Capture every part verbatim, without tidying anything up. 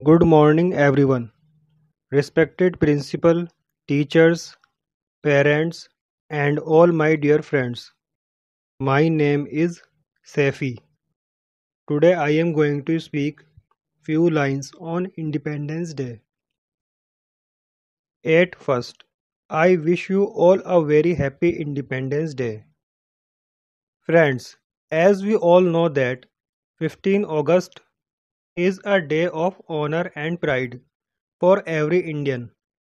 Good morning, everyone. Respected principal, teachers, parents, and all my dear friends. My name is Saifi. Today I am going to speak few lines on Independence Day. At first, I wish you all a very happy Independence Day. Friends, as we all know that fifteenth August is a day of honor and pride for every Indian.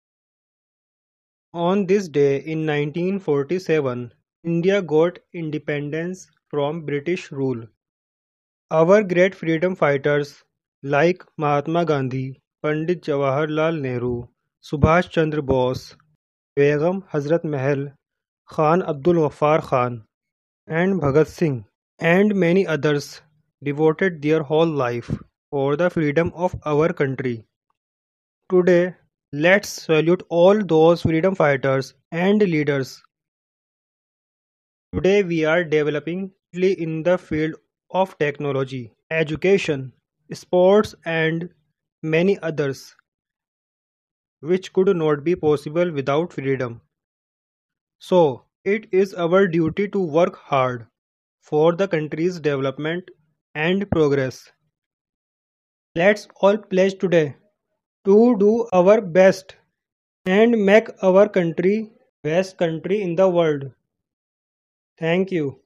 On this day in nineteen forty-seven, India got independence from British rule. Our great freedom fighters like Mahatma Gandhi, Pandit Jawaharlal Nehru, Subhash Chandra Bose, Begum Hazrat Mahal, Khan Abdul Ghaffar Khan, and Bhagat Singh, and many others devoted their whole life for the freedom of our country. Today, let's salute all those freedom fighters and leaders. Today we are developing rapidly in the field of technology, education, sports and many others which could not be possible without freedom. So, it is our duty to work hard for the country's development and progress. Let's all pledge today to do our best and make our country best country in the world. Thank you.